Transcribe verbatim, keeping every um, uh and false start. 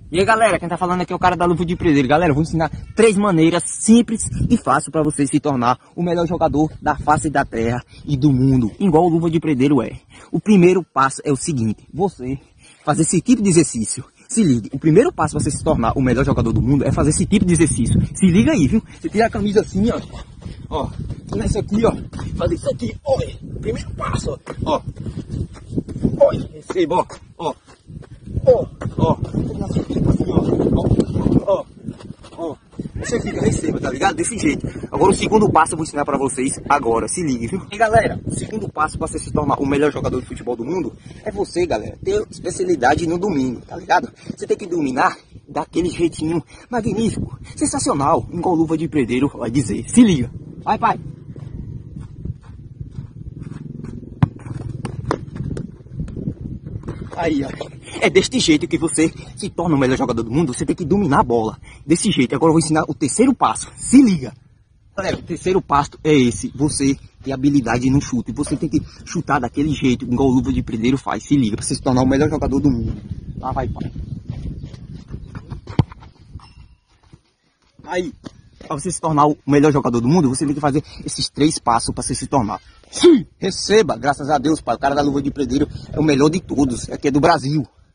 E aí galera, quem tá falando aqui é o cara da luva de pedreiro. Galera, eu vou ensinar três maneiras simples e fáceis para você se tornar o melhor jogador da face da terra e do mundo, igual o luva de pedreiro é. O primeiro passo é o seguinte: você fazer esse tipo de exercício. Se liga, o primeiro passo para você se tornar o melhor jogador do mundo é fazer esse tipo de exercício. Se liga aí, viu? Você tira a camisa assim, ó. Ó, nessa aqui, ó. Fazer isso aqui, olha. Primeiro passo, ó. Olha, receba, ó. Ó. Ó, ó, ó, ó, você fica, receba, tá ligado? Desse jeito. Agora o segundo passo eu vou ensinar pra vocês agora, se ligue, viu? E galera, o segundo passo pra você se tornar o melhor jogador de futebol do mundo é você, galera, ter especialidade no domingo, tá ligado? Você tem que dominar daquele jeitinho magnífico, sensacional, igual luva de pedreiro vai dizer. Se liga, vai pai. Aí, ó. É deste jeito que você se torna o melhor jogador do mundo. Você tem que dominar a bola. Desse jeito. Agora eu vou ensinar o terceiro passo. Se liga. Galera, o terceiro passo é esse. Você tem habilidade no chute. Você tem que chutar daquele jeito, igual o luva de pedreiro faz. Se liga, pra você se tornar o melhor jogador do mundo. Lá vai, pai. Aí, para você se tornar o melhor jogador do mundo, você tem que fazer esses três passos para você se tornar. Sim, receba, graças a Deus, pai. O cara da luva de pedreiro é o melhor de todos. Aqui é do Brasil.